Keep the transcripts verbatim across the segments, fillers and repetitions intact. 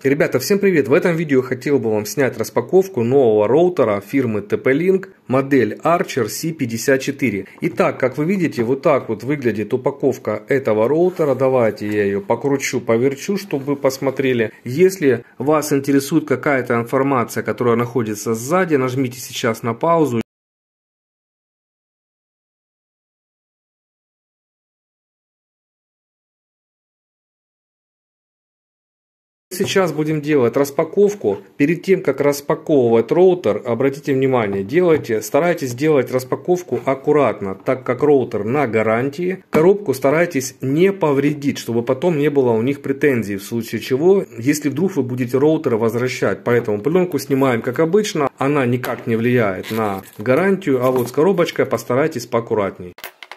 Ребята, всем привет! В этом видео хотел бы вам снять распаковку нового роутера фирмы тэ пэ линк, модель Archer си пятьдесят четыре. Итак, как вы видите, вот так вот выглядит упаковка этого роутера. Давайте я ее покручу, поверчу, чтобы вы посмотрели. Если вас интересует какая-то информация, которая находится сзади, нажмите сейчас на паузу. Сейчас будем делать распаковку. Перед тем, как распаковывать роутер, обратите внимание, делайте, старайтесь делать распаковку аккуратно, так как роутер на гарантии. Коробку старайтесь не повредить, чтобы потом не было у них претензий, в случае чего, если вдруг вы будете роутер возвращать. Поэтому пленку снимаем как обычно, она никак не влияет на гарантию, а вот с коробочкой постарайтесь поаккуратней.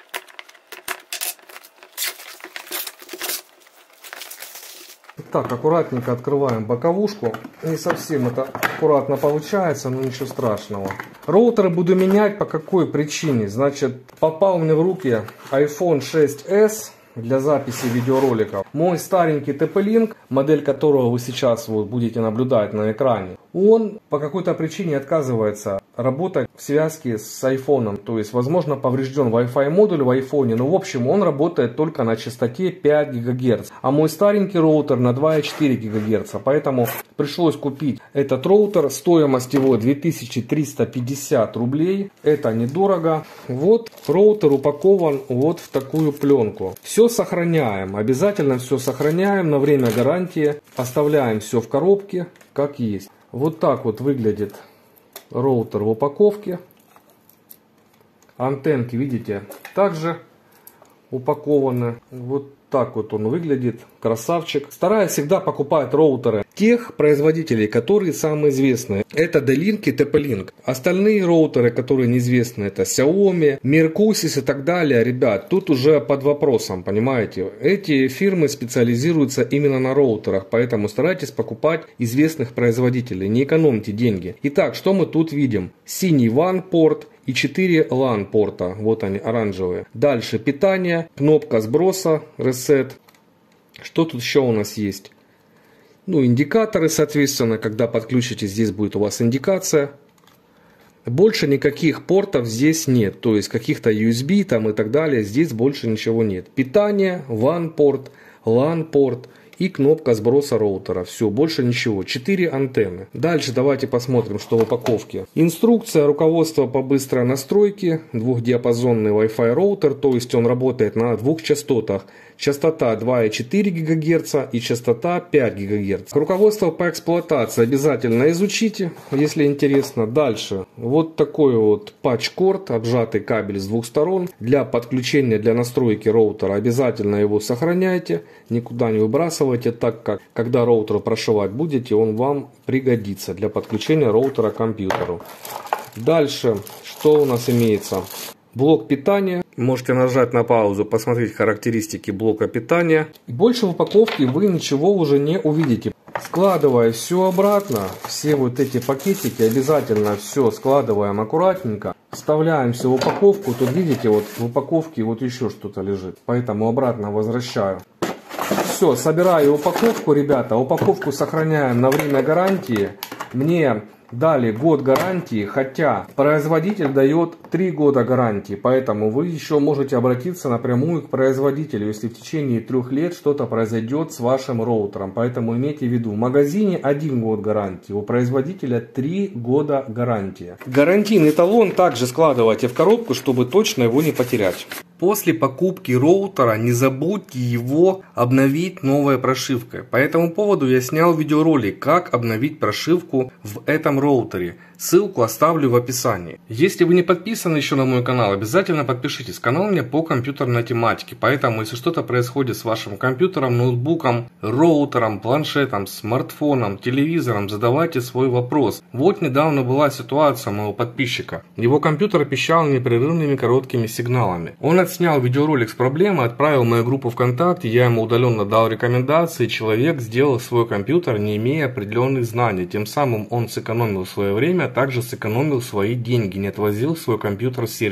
Так, аккуратненько открываем боковушку. Не совсем это аккуратно получается, но ничего страшного. Роутеры буду менять по какой причине? Значит, попал мне в руки айфон шесть эс для записи видеороликов. Мой старенький тэ пэ линк, модель которого вы сейчас вот будете наблюдать на экране, он по какой-то причине отказывается работать в связке с айфоном. То есть, возможно, поврежден Wi-Fi модуль в айфоне, но в общем он работает только на частоте пять гигагерц. А мой старенький роутер на два и четыре гигагерца. Поэтому пришлось купить этот роутер. Стоимость его две тысячи триста пятьдесят рублей. Это недорого. Вот роутер упакован вот в такую пленку. Все сохраняем. Обязательно все сохраняем на время гарантии. Оставляем все в коробке как есть. Вот так вот выглядит роутер в упаковке. Антенки, видите, также упакованы. Вот так вот он выглядит. Красавчик. Стараюсь всегда покупать роутеры тех производителей, которые самые известные. Это D-Link и тэ пэ линк. Остальные роутеры, которые неизвестны, это Xiaomi, Mercosys и так далее. Ребят, тут уже под вопросом, понимаете. Эти фирмы специализируются именно на роутерах, поэтому старайтесь покупать известных производителей. Не экономьте деньги. Итак, что мы тут видим? Синий ван порт и четыре лан порта. Вот они, оранжевые. Дальше питание, кнопка сброса, reset. Что тут еще у нас есть? Ну, индикаторы, соответственно, когда подключите, здесь будет у вас индикация. Больше никаких портов здесь нет. То есть каких-то ю эс би там и так далее. Здесь больше ничего нет. Питание, ван порт, лан порт и кнопка сброса роутера. Все, больше ничего. четыре антенны. Дальше давайте посмотрим, что в упаковке. Инструкция, руководство по быстрой настройке. Двухдиапазонный Wi-Fi роутер. То есть он работает на двух частотах. Частота два и четыре гигагерца и частота пять гигагерц. Руководство по эксплуатации обязательно изучите, если интересно. Дальше. Вот такой вот патч-корд, обжатый кабель с двух сторон. Для подключения, для настройки роутера обязательно его сохраняйте. Никуда не выбрасывайте, так как когда роутер прошивать будете, он вам пригодится для подключения роутера к компьютеру. Дальше, что у нас имеется? Блок питания. Можете нажать на паузу, посмотреть характеристики блока питания. Больше в упаковке вы ничего уже не увидите. Складывая все обратно, все вот эти пакетики, обязательно все складываем аккуратненько. Вставляем все в упаковку. Тут видите, вот в упаковке вот еще что-то лежит. Поэтому обратно возвращаю. Все, собираю упаковку, ребята. Упаковку сохраняем на время гарантии. Мне дали год гарантии, хотя производитель дает три года гарантии, поэтому вы еще можете обратиться напрямую к производителю, если в течение трех лет что-то произойдет с вашим роутером. Поэтому имейте в виду, в магазине один год гарантии, у производителя три года гарантия. Гарантийный талон также складывайте в коробку, чтобы точно его не потерять. После покупки роутера не забудьте его обновить новой прошивкой. По этому поводу я снял видеоролик, как обновить прошивку в этом роутере. Ссылку оставлю в описании. Если вы не подписаны еще на мой канал, обязательно подпишитесь. Канал у меня по компьютерной тематике. Поэтому, если что-то происходит с вашим компьютером, ноутбуком, роутером, планшетом, смартфоном, телевизором, задавайте свой вопрос. Вот недавно была ситуация моего подписчика. Его компьютер пищал непрерывными короткими сигналами. Он отснял видеоролик с проблемой, отправил в мою группу ВКонтакте, я ему удаленно дал рекомендации. Человек сделал свой компьютер, не имея определенных знаний. Тем самым он сэкономил свое время, а также сэкономил свои деньги, не отвозил свой компьютер в сервис.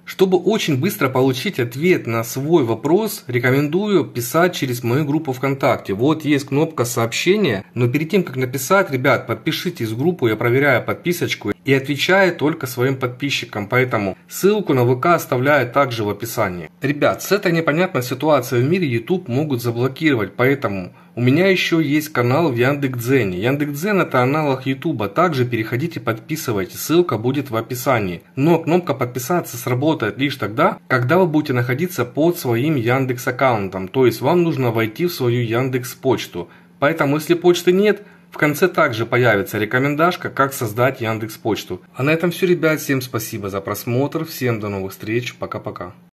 Чтобы очень быстро получить ответ на свой вопрос, рекомендую писать через мою группу ВКонтакте. Вот есть кнопка сообщения, но перед тем, как написать, ребят, подпишитесь в группу, я проверяю подписочку и отвечаю только своим подписчикам, поэтому ссылку на ВК оставляю также в описании. Ребят, с этой непонятной ситуацией в мире YouTube могут заблокировать, поэтому у меня еще есть канал в Яндекс.Дзене. Яндекс.Дзен это аналог YouTube, также переходите, подписывайтесь, ссылка будет в описании. Но кнопка подписаться сработает лишь тогда, когда вы будете находиться под своим Яндекс аккаунтом, то есть вам нужно войти в свою Яндекс почту. Поэтому если почты нет, в конце также появится рекомендашка, как создать Яндекс почту. А на этом все, ребят, всем спасибо за просмотр, всем до новых встреч, пока-пока.